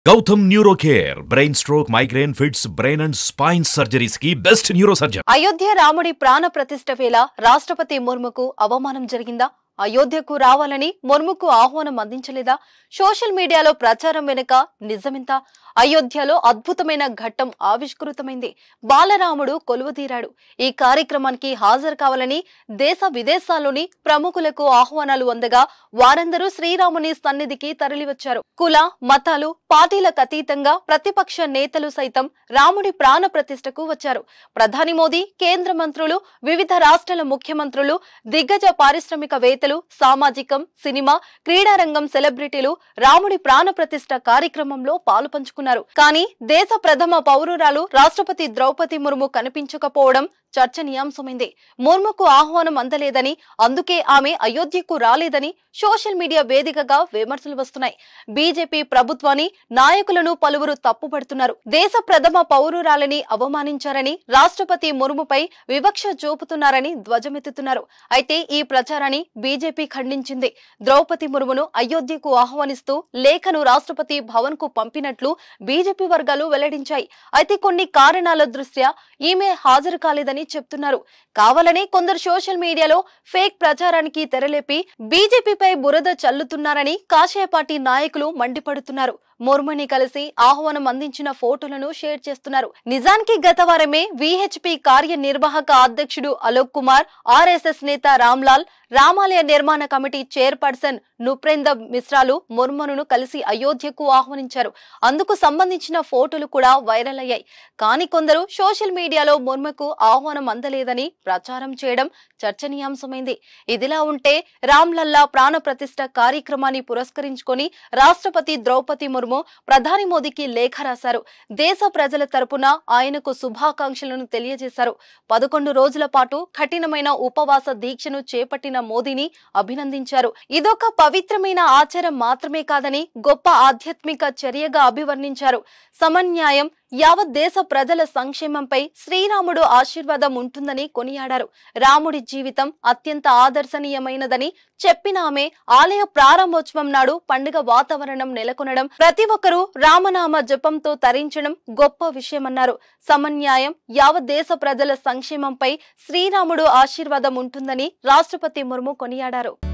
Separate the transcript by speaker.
Speaker 1: Gautam Neurocare, brain stroke, migraine, fits, brain and spine surgeries की best neurosurgeon.
Speaker 2: Ayodhya రాముడి ప్రాణ ప్రతిష్ఠ వేళ రాష్ట్రపతి ముర్ముకు అవమానం జరిగిందా? అయోధ్యకు రావాలని ముర్ముకు ఆహ్వానం అందించలేదా? సోషల్ మీడియాలో ప్రచారం వెనుక నిజమెంత? అయోధ్యలో అద్భుతమైన ఘట్టం ఆవిష్కృతమైంది. బాలరాముడు కొలువుదీరాడు. ఈ కార్యక్రమానికి హాజరు కావాలని దేశ విదేశాల్లోని ప్రముఖులకు ఆహ్వానాలు అందగా వారందరూ శ్రీరాముని సన్నిధికి తరలివచ్చారు. కుల మతాలు పార్టీలకు అతీతంగా ప్రతిపక్ష నేతలు సైతం రాముడి ప్రాణ ప్రతిష్ఠకు వచ్చారు. ప్రధాని మోదీ, కేంద్ర మంత్రులు, వివిధ రాష్ట్రాల ముఖ్యమంత్రులు, దిగ్గజ పారిశ్రామికవేత్తలు, సామాజికం, సినిమా, క్రీడారంగం సెలబ్రిటీలు రాముడి ప్రాణ ప్రతిష్ఠ కార్యక్రమంలో పాలుపంచుకున్నారు. కానీ దేశ ప్రథమ పౌరురాలు రాష్ట్రపతి ద్రౌపది ముర్ము కనిపించకపోవడం చర్చనీయాంశమైంది. ముర్ముకు ఆహ్వానం అందలేదని, అందుకే ఆమె అయోధ్యకు రాలేదని సోషల్ మీడియా వేదికగా విమర్శలు వస్తున్నాయి. బీజేపీ ప్రభుత్వాన్ని, నాయకులను పలువురు తప్పుపడుతున్నారు. దేశ ప్రథమ పౌరురాలని అవమానించారని, రాష్ట్రపతి ముర్ముపై వివక్ష చూపుతున్నారని ధ్వజమెత్తుతున్నారు. అయితే ఈ ప్రచారాన్ని బీజేపీ ఖండించింది. ద్రౌపది ముర్మును అయోధ్యకు ఆహ్వానిస్తూ లేఖను రాష్ట్రపతి భవన్ కు పంపినట్లు బీజేపీ వర్గాలు వెల్లడించాయి. అయితే కొన్ని కారణాల దృష్ట్యా ఈమె హాజరు కాలేదని చెప్తున్నారు. కావాలనే కొందరు సోషల్ మీడియాలో ఫేక్ ప్రచారానికి తెరలేపి బీజేపీపై బురద చల్లుతున్నారని కాషాయ పార్టీ నాయకులు మండిపడుతున్నారు. ముర్ముని కలిసి ఆహ్వానం అందించిన ఫోటోలను షేర్ చేస్తున్నారు. నిజానికి గత వారమే విహెచ్పి కార్యనిర్వాహక అధ్యక్షుడు అలోక్ కుమార్, ఆర్ఎస్ఎస్ నేత రామ్లాల్, రామాలయ నిర్మాణ కమిటీ చైర్పర్సన్ నృపేందర్ మిశ్రాలు ముర్మును కలిసి అయోధ్యకు ఆహ్వానించారు. అందుకు సంబంధించిన ఫోటోలు కూడా వైరల్ అయ్యాయి. కానీ కొందరు సోషల్ మీడియాలో ముర్ముకు ఆహ్వానం అందలేదని ప్రచారం చేయడం చర్చనీయాంశమైంది. ఇదిలా ఉంటే రామ్లల్లా ప్రాణ ప్రతిష్ఠ కార్యక్రమాన్ని పురస్కరించుకొని రాష్ట్రపతి ద్రౌపది ముర్ము ప్రధాని మోదీకి లేఖ రాశారు. దేశ ప్రజల తరపున ఆయనకు శుభాకాంక్షలను తెలియజేశారు. 11 రోజుల పాటు కఠినమైన ఉపవాస దీక్షను చేపట్టిన మోదీని అభినందించారు. ఇదొక పవిత్రమైన ఆచారం మాత్రమే కాదని గొప్ప ఆధ్యాత్మిక చర్యగా అభివర్ణించారు. సమన్యాయం, యావత్ దేశ ప్రజల సంక్షేమంపై శ్రీరాముడు ఆశీర్వాదం ఉంటుందని కొనియాడారు. రాముడి జీవితం అత్యంత ఆదర్శనీయమైనదని చెప్పిన ఆమె ఆలయ ప్రారంభోత్సవం నాడు పండుగ వాతావరణం నెలకొనడం, ప్రతి ఒక్కరూ రామనామ జపంతో తరించడం గొప్ప విషయమన్నారు. సమన్యాయం, యావత్ దేశ ప్రజల సంక్షేమంపై శ్రీరాముడు ఆశీర్వాదం ఉంటుందని రాష్ట్రపతి ముర్ము కొనియాడారు.